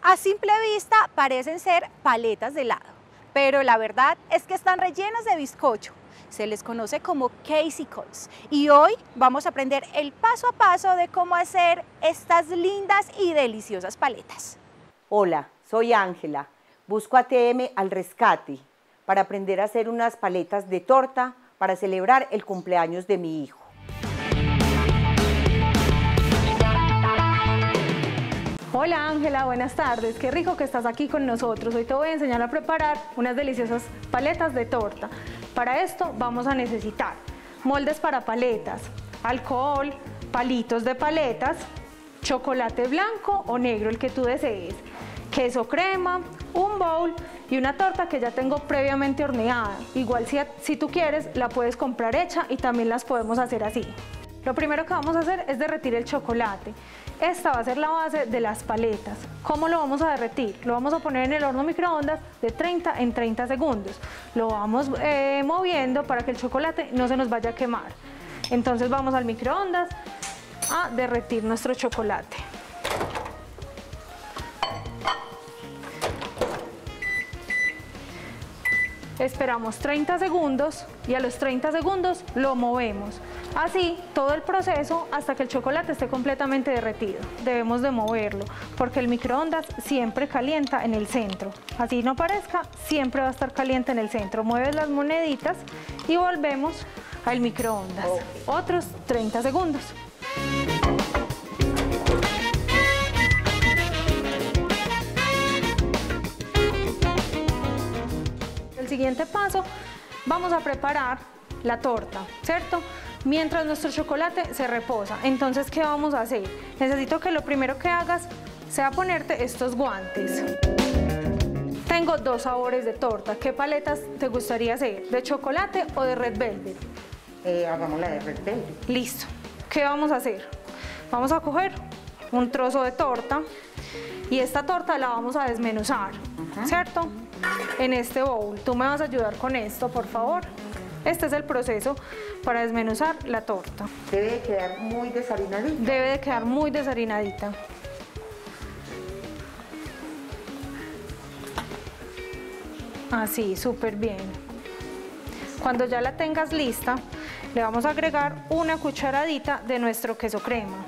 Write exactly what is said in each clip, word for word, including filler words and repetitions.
A simple vista parecen ser paletas de helado, pero la verdad es que están rellenas de bizcocho. Se les conoce como Caseycles y hoy vamos a aprender el paso a paso de cómo hacer estas lindas y deliciosas paletas. Hola, soy Ángela. Busco a T M al rescate para aprender a hacer unas paletas de torta para celebrar el cumpleaños de mi hijo. Hola Ángela, buenas tardes. Qué rico que estás aquí con nosotros. Hoy te voy a enseñar a preparar unas deliciosas paletas de torta. Para esto vamos a necesitar moldes para paletas, alcohol, palitos de paletas, chocolate blanco o negro, el que tú desees, queso crema, un bowl y una torta que ya tengo previamente horneada. Igual si, si tú quieres la puedes comprar hecha y también las podemos hacer así. Lo primero que vamos a hacer es derretir el chocolate. Esta va a ser la base de las paletas. ¿Cómo lo vamos a derretir? Lo vamos a poner en el horno microondas de treinta en treinta segundos. Lo vamos eh, moviendo para que el chocolate no se nos vaya a quemar. Entonces vamos al microondas a derretir nuestro chocolate. Esperamos treinta segundos y a los treinta segundos lo movemos. Así todo el proceso hasta que el chocolate esté completamente derretido. Debemos de moverlo porque el microondas siempre calienta en el centro. Así no parezca, siempre va a estar caliente en el centro. Mueves las moneditas y volvemos al microondas. Okay. Otros treinta segundos. El siguiente paso, vamos a preparar la torta, ¿cierto? Mientras nuestro chocolate se reposa. Entonces, ¿qué vamos a hacer? Necesito que lo primero que hagas sea ponerte estos guantes. Tengo dos sabores de torta. ¿Qué paletas te gustaría hacer? ¿De chocolate o de red velvet? Eh, hagamos la de red velvet. Listo. ¿Qué vamos a hacer? Vamos a coger un trozo de torta y esta torta la vamos a desmenuzar, uh-huh. ¿cierto? En este bowl. Tú me vas a ayudar con esto, por favor. Este es el proceso para desmenuzar la torta. Debe de quedar muy desharinadita. Debe de quedar muy desharinadita. Así, súper bien. Cuando ya la tengas lista, le vamos a agregar una cucharadita de nuestro queso crema.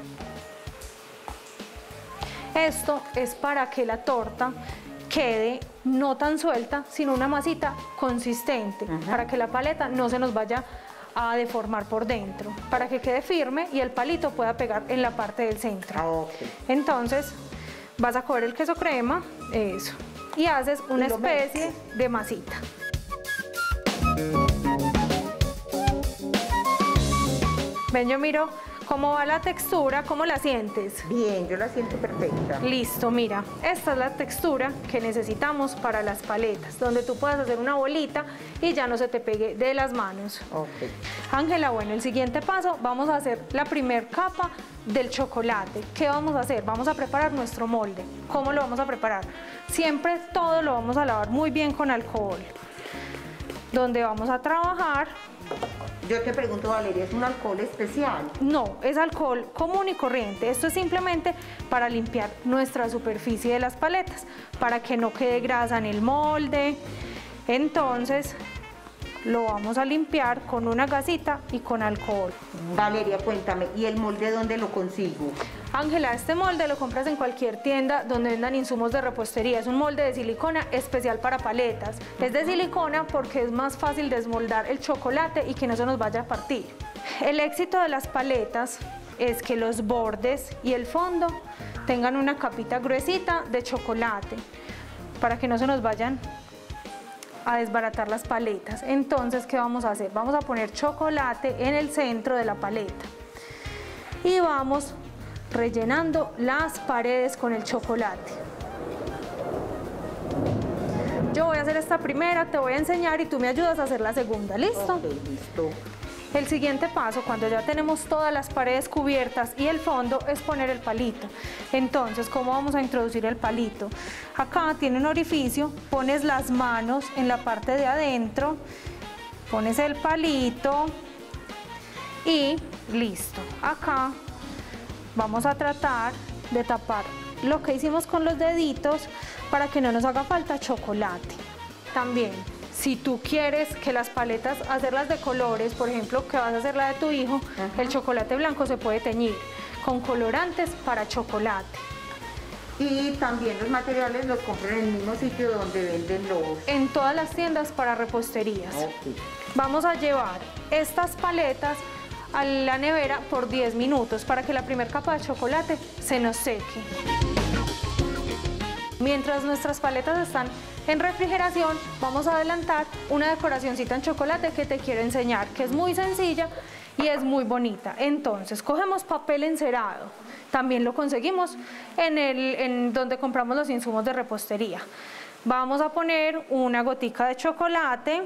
Esto es para que la torta quede no tan suelta, sino una masita consistente, uh-huh. para que la paleta no se nos vaya a deformar por dentro, para que quede firme y el palito pueda pegar en la parte del centro. Ah, okay. Entonces vas a coger el queso crema, eso, y haces una especie de masita. Ven, yo miro cómo va la textura, ¿cómo la sientes? Bien, yo la siento perfecta. Listo, mira, esta es la textura que necesitamos para las paletas, donde tú puedas hacer una bolita y ya no se te pegue de las manos. Ok. Ángela, bueno, el siguiente paso, vamos a hacer la primer capa del chocolate. ¿Qué vamos a hacer? Vamos a preparar nuestro molde. ¿Cómo lo vamos a preparar? Siempre todo lo vamos a lavar muy bien con alcohol. Donde vamos a trabajar. Yo te pregunto, Valeria, ¿es un alcohol especial? No, es alcohol común y corriente. Esto es simplemente para limpiar nuestra superficie de las paletas, para que no quede grasa en el molde. Entonces, lo vamos a limpiar con una gasita y con alcohol. Valeria, cuéntame, ¿y el molde dónde lo consigo? Ángela, este molde lo compras en cualquier tienda donde vendan insumos de repostería. Es un molde de silicona especial para paletas. Es de silicona porque es más fácil desmoldar el chocolate y que no se nos vaya a partir. El éxito de las paletas es que los bordes y el fondo tengan una capita gruesita de chocolate para que no se nos vayan a desbaratar las paletas. Entonces, ¿qué vamos a hacer? Vamos a poner chocolate en el centro de la paleta y vamos rellenando las paredes con el chocolate. Yo voy a hacer esta primera, te voy a enseñar y tú me ayudas a hacer la segunda, ¿listo? Okay, listo. El siguiente paso, cuando ya tenemos todas las paredes cubiertas y el fondo, es poner el palito. Entonces, ¿cómo vamos a introducir el palito? Acá tiene un orificio, pones las manos en la parte de adentro, pones el palito y listo. Acá vamos a tratar de tapar lo que hicimos con los deditos para que no nos haga falta chocolate. También, si tú quieres que las paletas, hacerlas de colores, por ejemplo, que vas a hacer la de tu hijo, ajá, el chocolate blanco se puede teñir con colorantes para chocolate. Y también los materiales los compran en el mismo sitio donde venden los... En todas las tiendas para reposterías. Okay. Vamos a llevar estas paletas a la nevera por diez minutos para que la primera capa de chocolate se nos seque. Mientras nuestras paletas están en refrigeración, vamos a adelantar una decoracioncita en chocolate que te quiero enseñar, que es muy sencilla y es muy bonita. Entonces, cogemos papel encerado, también lo conseguimos en, el, en donde compramos los insumos de repostería. Vamos a poner una gotica de chocolate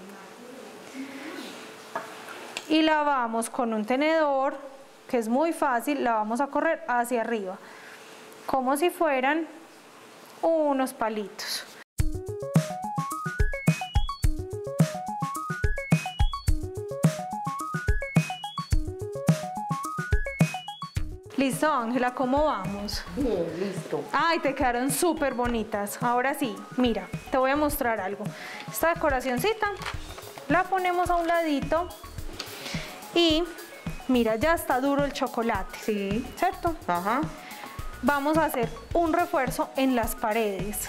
y la vamos con un tenedor, que es muy fácil, la vamos a correr hacia arriba, como si fueran unos palitos. Listo, Ángela, ¿cómo vamos? Bien, listo. Ay, te quedaron súper bonitas. Ahora sí, mira, te voy a mostrar algo. Esta decoracioncita la ponemos a un ladito y mira, ya está duro el chocolate. Sí. ¿Cierto? Ajá. Vamos a hacer un refuerzo en las paredes.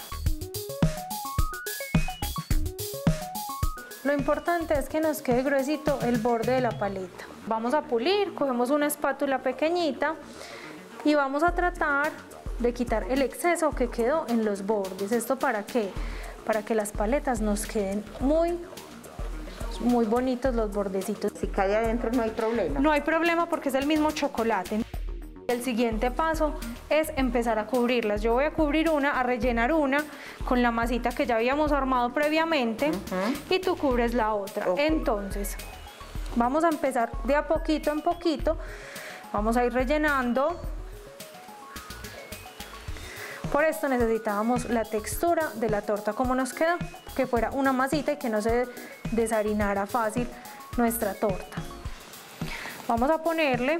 Lo importante es que nos quede gruesito el borde de la paleta. Vamos a pulir, cogemos una espátula pequeñita y vamos a tratar de quitar el exceso que quedó en los bordes. ¿Esto para qué? Para que las paletas nos queden muy, muy bonitos los bordecitos. Si cae adentro no hay problema. No hay problema porque es el mismo chocolate. El siguiente paso es empezar a cubrirlas. Yo voy a cubrir una, a rellenar una con la masita que ya habíamos armado previamente, uh-huh, y tú cubres la otra. Okay. Entonces, vamos a empezar de a poquito en poquito. Vamos a ir rellenando. Por esto necesitábamos la textura de la torta como nos queda, que fuera una masita y que no se desharinara fácil nuestra torta. Vamos a ponerle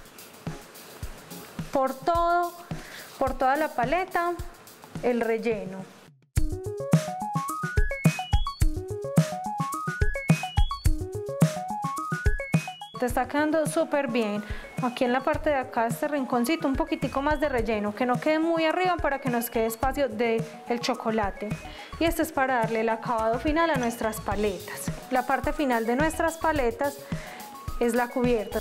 por todo, por toda la paleta, el relleno. Te está quedando súper bien. Aquí en la parte de acá, este rinconcito, un poquitico más de relleno, que no quede muy arriba para que nos quede espacio del chocolate. Y esto es para darle el acabado final a nuestras paletas. La parte final de nuestras paletas es la cubierta.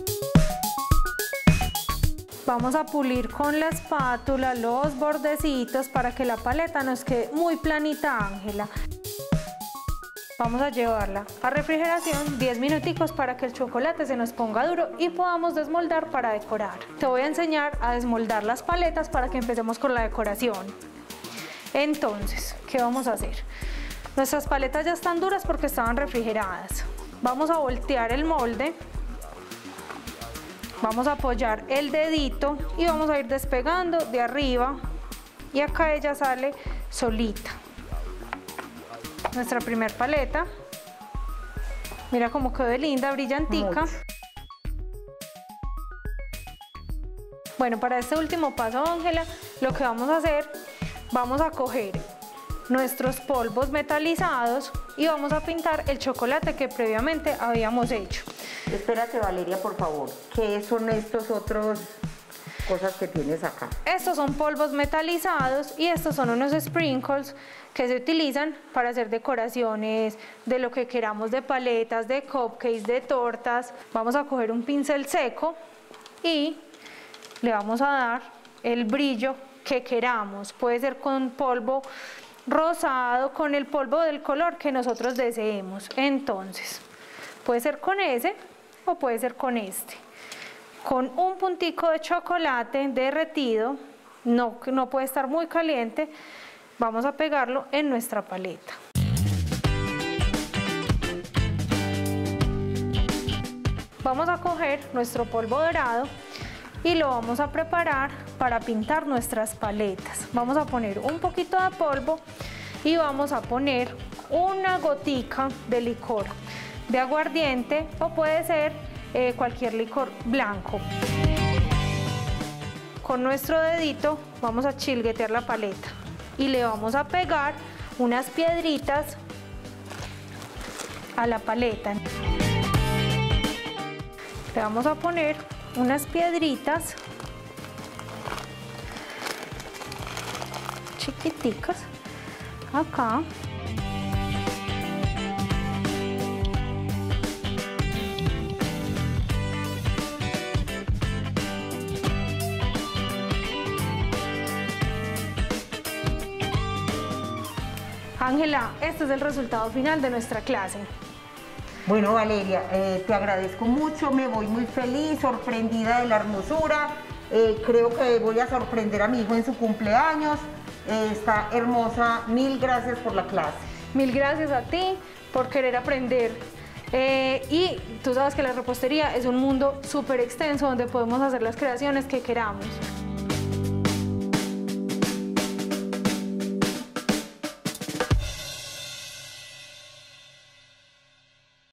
Vamos a pulir con la espátula los bordecitos para que la paleta nos quede muy planita, Ángela. Vamos a llevarla a refrigeración diez minuticos para que el chocolate se nos ponga duro y podamos desmoldar para decorar. Te voy a enseñar a desmoldar las paletas para que empecemos con la decoración. Entonces, ¿qué vamos a hacer? Nuestras paletas ya están duras porque estaban refrigeradas. Vamos a voltear el molde. Vamos a apoyar el dedito y vamos a ir despegando de arriba y acá ella sale solita. Nuestra primer paleta, mira cómo quedó de linda, brillantica. Mucho. Bueno, para este último paso, Ángela, lo que vamos a hacer, vamos a coger nuestros polvos metalizados y vamos a pintar el chocolate que previamente habíamos hecho. Espérate, Valeria, por favor. ¿Qué son estos otros cosas que tienes acá? Estos son polvos metalizados y estos son unos sprinkles que se utilizan para hacer decoraciones de lo que queramos, de paletas, de cupcakes, de tortas. Vamos a coger un pincel seco y le vamos a dar el brillo que queramos. Puede ser con polvo rosado, con el polvo del color que nosotros deseemos. Entonces, puede ser con ese o puede ser con este. Con un puntico de chocolate derretido, no, no puede estar muy caliente, vamos a pegarlo en nuestra paleta. Vamos a coger nuestro polvo dorado y lo vamos a preparar para pintar nuestras paletas. Vamos a poner un poquito de polvo y vamos a poner una gotica de licor de aguardiente o puede ser eh, cualquier licor blanco. con nuestro dedito vamos a chilguetear la paleta y le vamos a pegar unas piedritas a la paleta. Le vamos a poner unas piedritas chiquiticas acá. Ángela, este es el resultado final de nuestra clase. Bueno, Valeria, eh, te agradezco mucho, me voy muy feliz, sorprendida de la hermosura. Eh, creo que voy a sorprender a mi hijo en su cumpleaños. Eh, está hermosa, mil gracias por la clase. Mil gracias a ti por querer aprender. Eh, y tú sabes que la repostería es un mundo súper extenso donde podemos hacer las creaciones que queramos.